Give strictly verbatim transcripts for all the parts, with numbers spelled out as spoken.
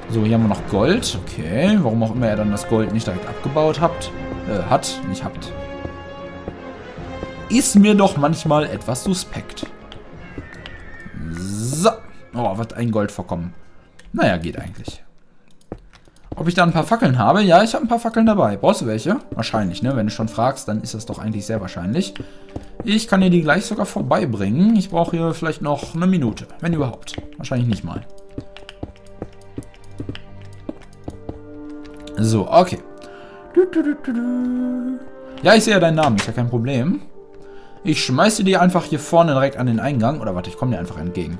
So, hier haben wir noch Gold. Okay, warum auch immer er dann das Gold nicht direkt abgebaut hat. Äh, hat, nicht habt. Ist mir doch manchmal etwas suspekt. So. Oh, was ein Goldvorkommen. Naja, geht eigentlich. Ob ich da ein paar Fackeln habe? Ja, ich habe ein paar Fackeln dabei. Brauchst du welche? Wahrscheinlich, ne? Wenn du schon fragst, dann ist das doch eigentlich sehr wahrscheinlich. Ich kann dir die gleich sogar vorbeibringen. Ich brauche hier vielleicht noch eine Minute. Wenn überhaupt. Wahrscheinlich nicht mal. So, okay. Ja, ich sehe ja deinen Namen. Ist ja kein Problem. Ich schmeiße dir einfach hier vorne direkt an den Eingang. Oder warte, ich komme dir einfach entgegen.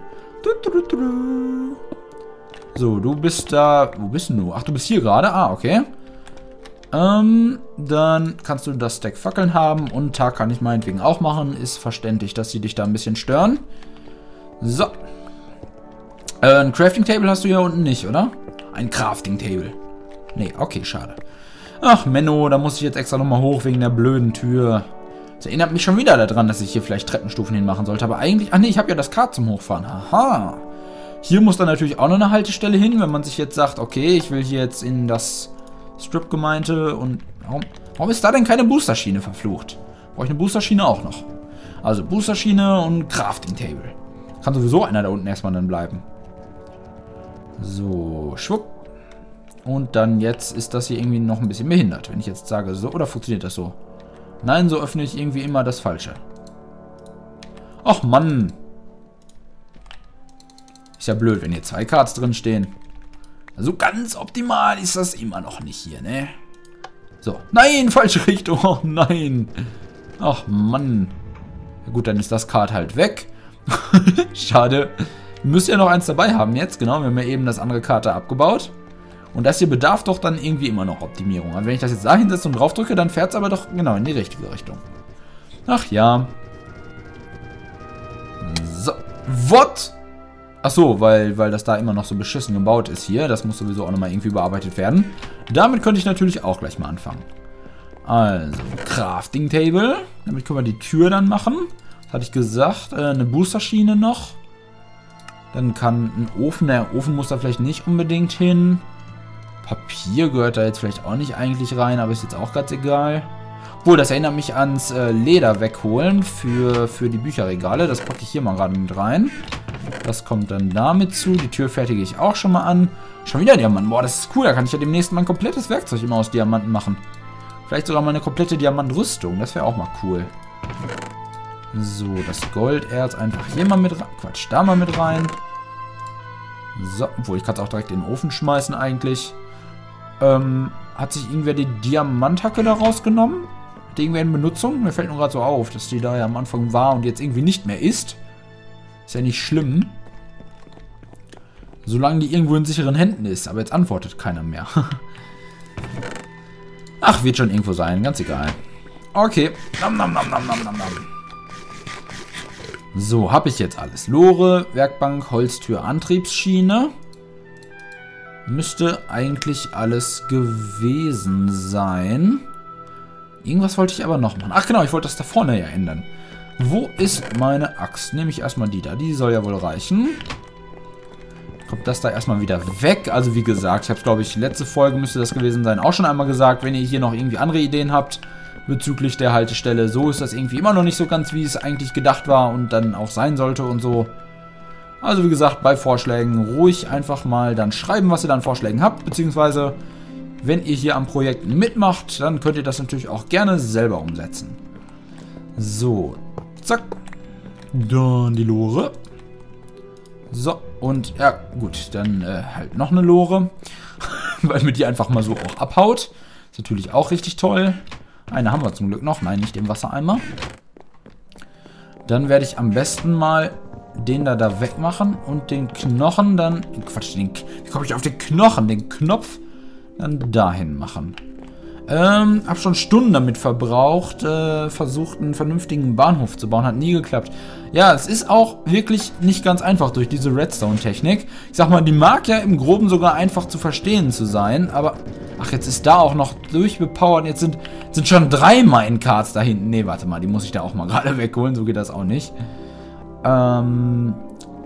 So, du bist da... Wo bist denn du? Ach, du bist hier gerade? Ah, okay. Ähm, dann kannst du das Stack Fackeln haben. Und Tag kann ich meinetwegen auch machen. Ist verständlich, dass sie dich da ein bisschen stören. So. Äh, ein Crafting Table hast du hier unten nicht, oder? Ein Crafting Table. Nee, okay, schade. Ach, Menno, da muss ich jetzt extra nochmal hoch wegen der blöden Tür. Das erinnert mich schon wieder daran, dass ich hier vielleicht Treppenstufen hinmachen sollte. Aber eigentlich... Ach nee, ich habe ja das Kart zum Hochfahren. Haha. Hier muss dann natürlich auch noch eine Haltestelle hin, wenn man sich jetzt sagt, okay, ich will hier jetzt in das Strip-Gemeinte und... Warum, warum ist da denn keine Boosterschiene verflucht? Brauche ich eine Boosterschiene auch noch. Also Boosterschiene und Crafting-Table. Kann sowieso einer da unten erstmal dann bleiben. So, schwupp. Und dann jetzt ist das hier irgendwie noch ein bisschen behindert. Wenn ich jetzt sage so, oder funktioniert das so? Nein, so öffne ich irgendwie immer das Falsche. Ach Mann. Ist ja blöd, wenn hier zwei Cards drin stehen. Also ganz optimal ist das immer noch nicht hier, ne? So. Nein, falsche Richtung. Oh nein. Ach Mann. Ja gut, dann ist das Card halt weg. Schade. Wir müssen ja noch eins dabei haben jetzt. Genau, wir haben ja eben das andere Karte abgebaut. Und das hier bedarf doch dann irgendwie immer noch Optimierung. Also wenn ich das jetzt da hinsetze und drauf drücke, dann fährt es aber doch genau in die richtige Richtung. Ach ja. So. What? Ach so, weil, weil das da immer noch so beschissen gebaut ist hier. Das muss sowieso auch nochmal irgendwie bearbeitet werden. Damit könnte ich natürlich auch gleich mal anfangen. Also, Crafting Table. Damit können wir die Tür dann machen. Das hatte ich gesagt. Äh, eine Boosterschiene noch. Dann kann ein Ofen, der Ofen muss da vielleicht nicht unbedingt hin. Papier gehört da jetzt vielleicht auch nicht eigentlich rein, aber ist jetzt auch ganz egal. Obwohl, das erinnert mich ans äh, Leder wegholen für, für die Bücherregale. Das packe ich hier mal gerade mit rein. Das kommt dann damit zu. Die Tür fertige ich auch schon mal an. Schon wieder Diamanten. Boah, das ist cool. Da kann ich ja demnächst mein komplettes Werkzeug immer aus Diamanten machen. Vielleicht sogar mal eine komplette Diamantrüstung. Das wäre auch mal cool. So, das Golderz einfach hier mal mit rein. Quatsch, da mal mit rein. So, obwohl ich kann es auch direkt in den Ofen schmeißen eigentlich. Ähm, hat sich irgendwer die Diamanthacke da rausgenommen? Hat die irgendwer in Benutzung? Mir fällt nur gerade so auf, dass die da ja am Anfang war und jetzt irgendwie nicht mehr ist. Ist ja nicht schlimm. Solange die irgendwo in sicheren Händen ist. Aber jetzt antwortet keiner mehr. Ach, wird schon irgendwo sein. Ganz egal. Okay. Nom, nom, nom, nom, nom, nom, nom. So, habe ich jetzt alles. Lore, Werkbank, Holztür, Antriebsschiene. Müsste eigentlich alles gewesen sein. Irgendwas wollte ich aber noch machen. Ach genau, ich wollte das da vorne ja ändern. Wo ist meine Axt? Nehme ich erstmal die da. Die soll ja wohl reichen. Kommt das da erstmal wieder weg. Also wie gesagt, ich habe es glaube ich, letzte Folge müsste das gewesen sein, auch schon einmal gesagt. Wenn ihr hier noch irgendwie andere Ideen habt bezüglich der Haltestelle, so ist das irgendwie immer noch nicht so ganz, wie es eigentlich gedacht war und dann auch sein sollte und so. Also wie gesagt, bei Vorschlägen ruhig einfach mal dann schreiben, was ihr dann Vorschlägen habt, beziehungsweise wenn ihr hier am Projekt mitmacht, dann könnt ihr das natürlich auch gerne selber umsetzen. So, zack. Dann die Lore. So, und ja gut, dann äh, halt noch eine Lore, weil mir die einfach mal so auch abhaut. Ist natürlich auch richtig toll. Eine haben wir zum Glück noch, nein, nicht im Wassereimer. Dann werde ich am besten mal den da da wegmachen und den Knochen dann, Quatsch, den, wie komme ich auf den Knochen, den Knopf dann dahin machen. Ähm, hab schon Stunden damit verbraucht, äh, versucht einen vernünftigen Bahnhof zu bauen, hat nie geklappt. Ja, es ist auch wirklich nicht ganz einfach durch diese Redstone-Technik. Ich sag mal, die mag ja im Groben sogar einfach zu verstehen zu sein, aber, ach, jetzt ist da auch noch durchbepowert, jetzt sind, sind schon drei Minecarts da hinten. Nee, warte mal, die muss ich da auch mal gerade wegholen, so geht das auch nicht. Ähm,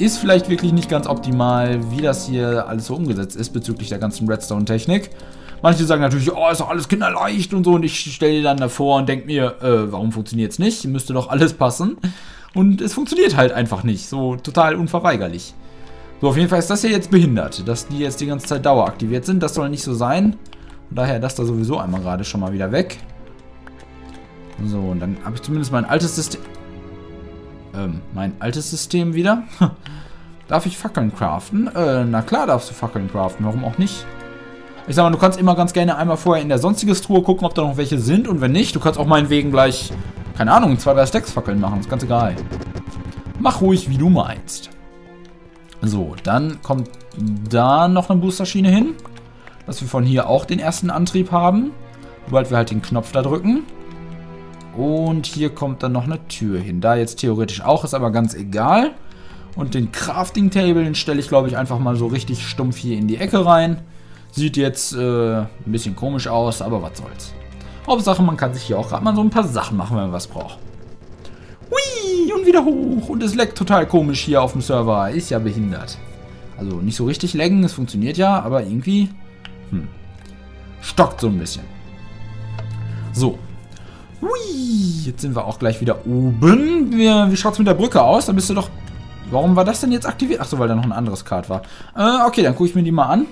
Ist vielleicht wirklich nicht ganz optimal, wie das hier alles so umgesetzt ist bezüglich der ganzen Redstone-Technik. Manche sagen natürlich, oh, ist doch alles kinderleicht und so. Und ich stelle dir dann davor und denke mir, äh, warum funktioniert es nicht? Müsste doch alles passen. Und es funktioniert halt einfach nicht. So total unverweigerlich. So, auf jeden Fall ist das hier jetzt behindert. Dass die jetzt die ganze Zeit daueraktiviert sind. Das soll nicht so sein. Und daher das da sowieso einmal gerade schon mal wieder weg. So, und dann habe ich zumindest mein altes System... Ähm, mein altes System wieder. Darf ich Fackeln craften? Äh, na klar darfst du Fackeln craften. Warum auch nicht? Ich sag mal, du kannst immer ganz gerne einmal vorher in der sonstiges Truhe gucken, ob da noch welche sind. Und wenn nicht, du kannst auch meinetwegen gleich, keine Ahnung, zwei, drei Stacks Fackeln machen. Ist ganz egal. Mach ruhig, wie du meinst. So, dann kommt da noch eine Boosterschiene hin. Dass wir von hier auch den ersten Antrieb haben. Sobald wir halt den Knopf da drücken. Und hier kommt dann noch eine Tür hin. Da jetzt theoretisch auch, ist aber ganz egal. Und den Crafting Table, den stelle ich, glaube ich, einfach mal so richtig stumpf hier in die Ecke rein. Sieht jetzt äh, ein bisschen komisch aus, aber was soll's. Hauptsache, man kann sich hier auch gerade mal so ein paar Sachen machen, wenn man was braucht. Hui, und wieder hoch. Und es leckt total komisch hier auf dem Server. Ist ja behindert. Also nicht so richtig laggen, es funktioniert ja, aber irgendwie hm, stockt so ein bisschen. So. Hui, jetzt sind wir auch gleich wieder oben. Wie, wie schaut es mit der Brücke aus? Da bist du doch... Warum war das denn jetzt aktiviert? Achso, weil da noch ein anderes Card war. Äh, okay, dann gucke ich mir die mal an.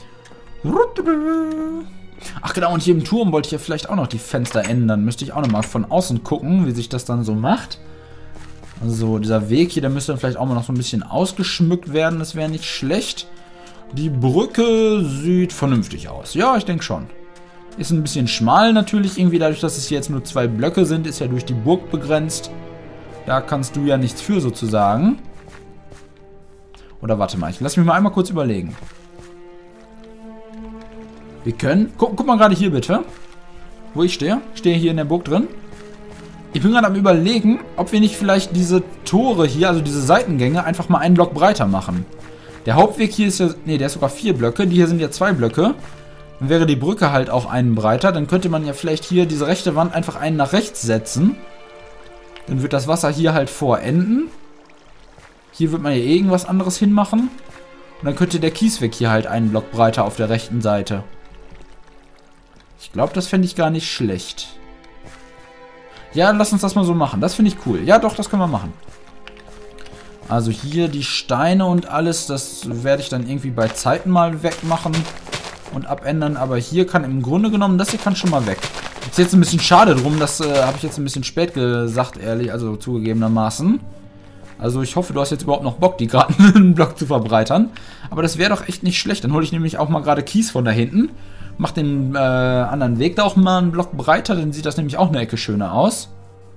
Ach genau, und hier im Turm wollte ich ja vielleicht auch noch die Fenster ändern. Müsste ich auch noch mal von außen gucken, wie sich das dann so macht. Also dieser Weg hier, der müsste dann vielleicht auch mal noch so ein bisschen ausgeschmückt werden. Das wäre nicht schlecht. Die Brücke sieht vernünftig aus. Ja, ich denke schon. Ist ein bisschen schmal natürlich irgendwie, dadurch, dass es hier jetzt nur zwei Blöcke sind, ist ja durch die Burg begrenzt. Da kannst du ja nichts für sozusagen. Oder warte mal, ich lass mich mal einmal kurz überlegen. Wir können... Guck, guck mal gerade hier bitte. Wo ich stehe. Ich stehe hier in der Burg drin. Ich bin gerade am Überlegen, ob wir nicht vielleicht diese Tore hier, also diese Seitengänge, einfach mal einen Block breiter machen. Der Hauptweg hier ist ja... Ne, der ist sogar vier Blöcke. Die hier sind ja zwei Blöcke. Dann wäre die Brücke halt auch einen breiter. Dann könnte man ja vielleicht hier diese rechte Wand einfach einen nach rechts setzen. Dann wird das Wasser hier halt vorenden. Hier wird man ja irgendwas anderes hinmachen. Und dann könnte der Kiesweg hier halt einen Block breiter auf der rechten Seite. Ich glaube, das fände ich gar nicht schlecht. Ja, lass uns das mal so machen. Das finde ich cool. Ja, doch, das können wir machen. Also hier die Steine und alles, das werde ich dann irgendwie bei Zeiten mal wegmachen und abändern. Aber hier kann im Grunde genommen, das hier kann schon mal weg. Ist jetzt ein bisschen schade drum, das äh, habe ich jetzt ein bisschen spät gesagt, ehrlich, also zugegebenermaßen. Also ich hoffe, du hast jetzt überhaupt noch Bock, die gerade einen Block zu verbreitern. Aber das wäre doch echt nicht schlecht. Dann hole ich nämlich auch mal gerade Kies von da hinten. Mach den äh, anderen Weg da auch mal einen Block breiter, dann sieht das nämlich auch eine Ecke schöner aus.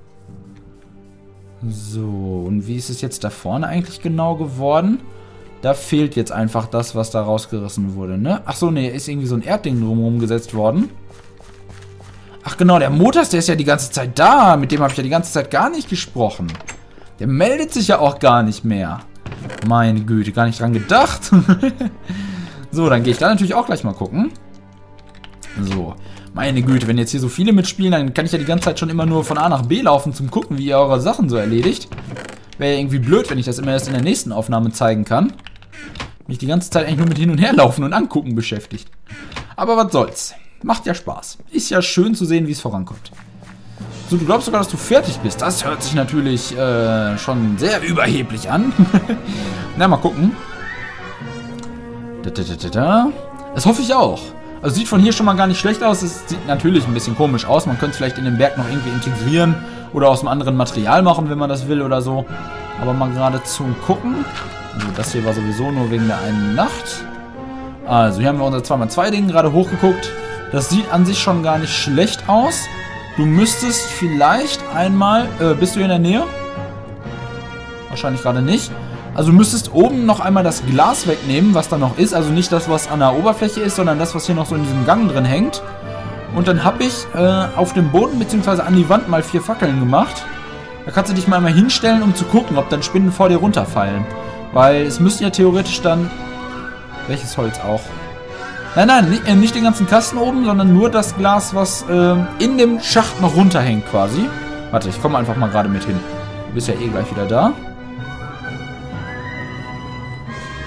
So, und wie ist es jetzt da vorne eigentlich genau geworden? Da fehlt jetzt einfach das, was da rausgerissen wurde, ne? Achso, ne, ist irgendwie so ein Erdding drumherum gesetzt worden. Ach genau, der Motors, der ist ja die ganze Zeit da. Mit dem habe ich ja die ganze Zeit gar nicht gesprochen. Der meldet sich ja auch gar nicht mehr. Meine Güte, gar nicht dran gedacht. So, dann gehe ich da natürlich auch gleich mal gucken. So, meine Güte, wenn jetzt hier so viele mitspielen, dann kann ich ja die ganze Zeit schon immer nur von A nach B laufen zum gucken, wie ihr eure Sachen so erledigt. Wäre ja irgendwie blöd, wenn ich das immer erst in der nächsten Aufnahme zeigen kann. Mich die ganze Zeit eigentlich nur mit hin und her laufen und angucken beschäftigt. Aber was soll's. Macht ja Spaß. Ist ja schön zu sehen, wie es vorankommt. So, du glaubst sogar, dass du fertig bist. Das hört sich natürlich äh, schon sehr überheblich an. Na, mal gucken. Da, da, da, da, da. Das hoffe ich auch. Also sieht von hier schon mal gar nicht schlecht aus. Es sieht natürlich ein bisschen komisch aus. Man könnte es vielleicht in den Berg noch irgendwie integrieren oder aus einem anderen Material machen, wenn man das will oder so. Aber mal gerade zum Gucken. Also das hier war sowieso nur wegen der einen Nacht. Also hier haben wir unser zwei mal zwei Ding gerade hochgeguckt. Das sieht an sich schon gar nicht schlecht aus. Du müsstest vielleicht einmal... Äh, bist du hier in der Nähe? Wahrscheinlich gerade nicht. Also du müsstest oben noch einmal das Glas wegnehmen, was da noch ist. Also nicht das, was an der Oberfläche ist, sondern das, was hier noch so in diesem Gang drin hängt. Und dann habe ich äh, auf dem Boden bzw. an die Wand mal vier Fackeln gemacht. Da kannst du dich mal einmal hinstellen, um zu gucken, ob dann Spinnen vor dir runterfallen. Weil es müsste ja theoretisch dann... Welches Holz auch? Nein, nein, nicht, äh, nicht den ganzen Kasten oben, sondern nur das Glas, was äh, in dem Schacht noch runterhängt quasi. Warte, ich komme einfach mal gerade mit hin. Du bist ja eh gleich wieder da.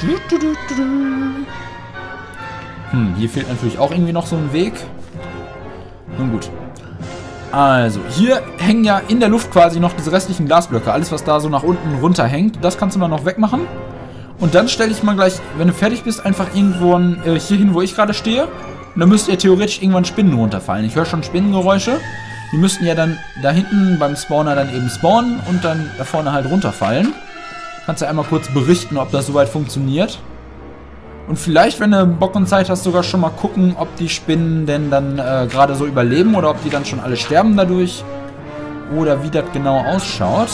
Hm, hier fehlt natürlich auch irgendwie noch so ein Weg. Nun gut. Also, hier hängen ja in der Luft quasi noch diese restlichen Glasblöcke. Alles, was da so nach unten runterhängt, das kannst du mal noch wegmachen. Und dann stelle ich mal gleich, wenn du fertig bist, einfach irgendwo äh, hier hin, wo ich gerade stehe. Und dann müsste ja theoretisch irgendwann Spinnen runterfallen. Ich höre schon Spinnengeräusche. Die müssten ja dann da hinten beim Spawner dann eben spawnen und dann da vorne halt runterfallen. Kannst du einmal kurz berichten, ob das soweit funktioniert. Und vielleicht, wenn du Bock und Zeit hast, sogar schon mal gucken, ob die Spinnen denn dann äh, gerade so überleben oder ob die dann schon alle sterben dadurch. Oder wie das genau ausschaut.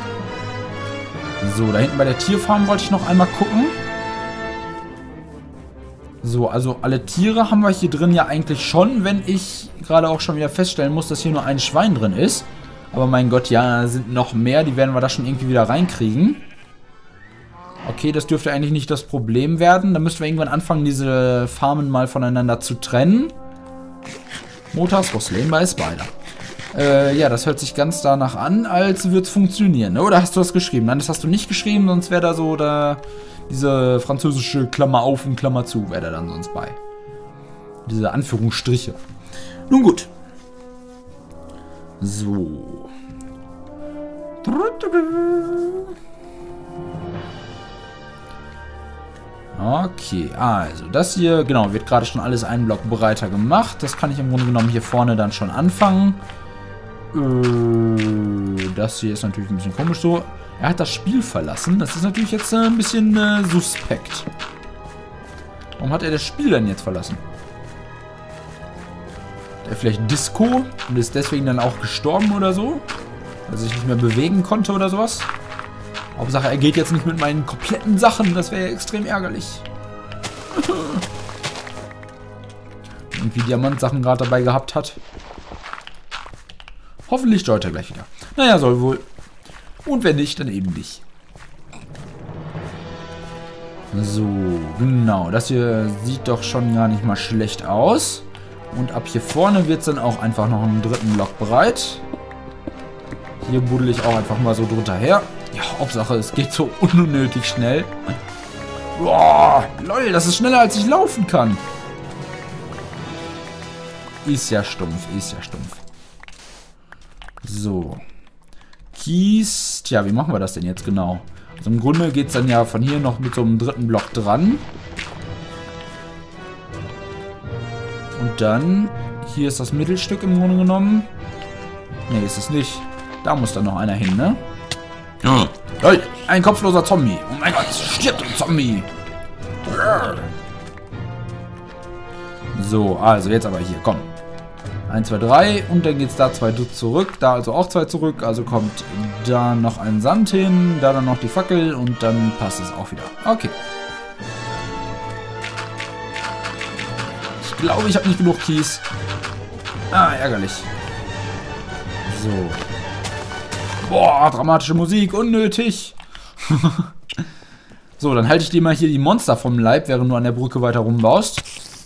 So, da hinten bei der Tierfarm wollte ich noch einmal gucken. So, also alle Tiere haben wir hier drin ja eigentlich schon, wenn ich gerade auch schon wieder feststellen muss, dass hier nur ein Schwein drin ist. Aber mein Gott, ja, sind noch mehr, die werden wir da schon irgendwie wieder reinkriegen. Okay, das dürfte eigentlich nicht das Problem werden. Da müssten wir irgendwann anfangen, diese Farmen mal voneinander zu trennen. Motors was slain by a spider. Äh, ja, das hört sich ganz danach an, als würde es funktionieren. Ne? Oder hast du das geschrieben? Nein, das hast du nicht geschrieben, sonst wäre da so da diese französische Klammer auf und Klammer zu, wäre da dann sonst bei. Diese Anführungsstriche. Nun gut. So. Okay, also das hier, genau, wird gerade schon alles einen Block breiter gemacht. Das kann ich im Grunde genommen hier vorne dann schon anfangen. Äh, das hier ist natürlich ein bisschen komisch so. Er hat das Spiel verlassen. Das ist natürlich jetzt äh, ein bisschen äh, suspekt. Warum hat er das Spiel denn jetzt verlassen? Hat er vielleicht Disco und ist deswegen dann auch gestorben oder so? Weil er sich nicht mehr bewegen konnte oder sowas? Hauptsache, er geht jetzt nicht mit meinen kompletten Sachen. Das wäre ja extrem ärgerlich. Irgendwie Diamantsachen gerade dabei gehabt hat. Hoffentlich steuert er gleich wieder. Naja, soll wohl. Und wenn nicht, dann eben nicht. So, genau. Das hier sieht doch schon gar nicht mal schlecht aus. Und ab hier vorne wird es dann auch einfach noch einen dritten Block breit. Hier buddel ich auch einfach mal so drunter her. Ja, Hauptsache, es geht so unnötig schnell. Boah, lol, das ist schneller, als ich laufen kann. Ist ja stumpf, ist ja stumpf. So. Kies. Tja, wie machen wir das denn jetzt genau? Also im Grunde geht es dann ja von hier noch mit so einem dritten Block dran. Und dann, hier ist das Mittelstück im Grunde genommen. Ne, ist es nicht. Da muss dann noch einer hin, ne? Ja. Hey, ein kopfloser Zombie. Oh mein Gott, stirbt ein Zombie. So, also jetzt aber hier, komm. eins, zwei, drei und dann geht's da zwei zurück. Da also auch zwei zurück. Also kommt da noch ein Sand hin, da dann noch die Fackel und dann passt es auch wieder. Okay. Ich glaube, ich habe nicht genug Kies. Ah, ärgerlich. So. Boah, dramatische Musik, unnötig. So, dann halte ich dir mal hier die Monster vom Leib, während du an der Brücke weiter rumbaust.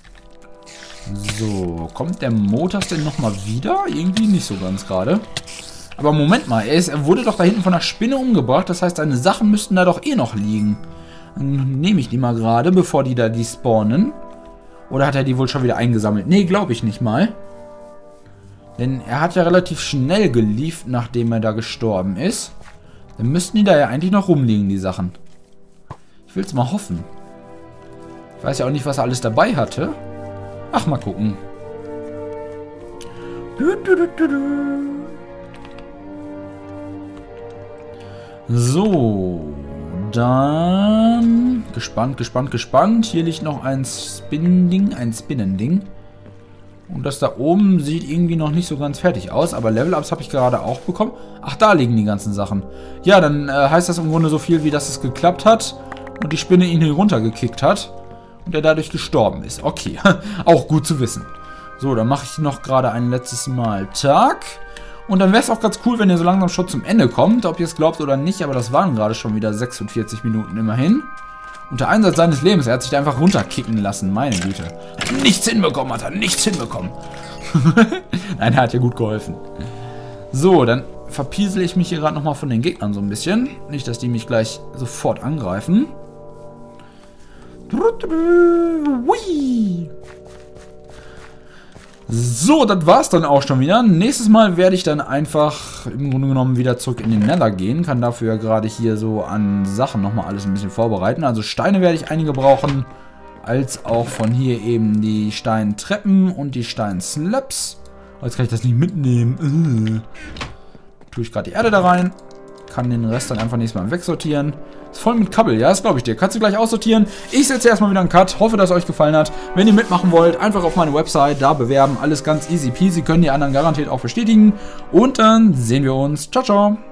So, kommt der Motors denn nochmal wieder? Irgendwie nicht so ganz gerade. Aber Moment mal, er, ist, er wurde doch da hinten von der Spinne umgebracht. Das heißt, seine Sachen müssten da doch eh noch liegen. Dann nehme ich die mal gerade, bevor die da die spawnen. Oder hat er die wohl schon wieder eingesammelt? Nee, glaube ich nicht mal. Denn er hat ja relativ schnell geliefert, nachdem er da gestorben ist. Dann müssten die da ja eigentlich noch rumliegen, die Sachen. Ich will es mal hoffen. Ich weiß ja auch nicht, was er alles dabei hatte. Ach, mal gucken. So. Dann. Gespannt, gespannt, gespannt. Hier liegt noch ein Spinnending. Ein Spinnending. Und das da oben sieht irgendwie noch nicht so ganz fertig aus. Aber Level-Ups habe ich gerade auch bekommen. Ach, da liegen die ganzen Sachen. Ja, dann äh, heißt das im Grunde so viel, wie dass es geklappt hat. Und die Spinne ihn hier runtergekickt hat. Und er dadurch gestorben ist. Okay, auch gut zu wissen. So, dann mache ich noch gerade ein letztes Mal Tag. Und dann wäre es auch ganz cool, wenn ihr so langsam schon zum Ende kommt. Ob ihr es glaubt oder nicht, aber das waren gerade schon wieder sechsundvierzig Minuten immerhin. Unter Einsatz seines Lebens. Er hat sich da einfach runterkicken lassen. Meine Güte. Nichts hinbekommen hat er. Nichts hinbekommen. Nein, er hat ja gut geholfen. So, dann verpiesel ich mich hier gerade nochmal von den Gegnern so ein bisschen. Nicht, dass die mich gleich sofort angreifen. Hui. So, das war's dann auch schon wieder. Nächstes Mal werde ich dann einfach im Grunde genommen wieder zurück in den Nether gehen. Kann dafür ja gerade hier so an Sachen nochmal alles ein bisschen vorbereiten. Also Steine werde ich einige brauchen. Als auch von hier eben die Steintreppen und die Steinslabs. Jetzt kann ich das nicht mitnehmen. Äh. Tue ich gerade die Erde da rein. Kann den Rest dann einfach nächstes Mal wegsortieren. Ist voll mit Kabel, ja, das glaube ich dir. Kannst du gleich aussortieren. Ich setze erstmal wieder einen Cut. Hoffe, dass es euch gefallen hat. Wenn ihr mitmachen wollt, einfach auf meine Website da bewerben. Alles ganz easy peasy. Können die anderen garantiert auch bestätigen. Und dann sehen wir uns. Ciao, ciao.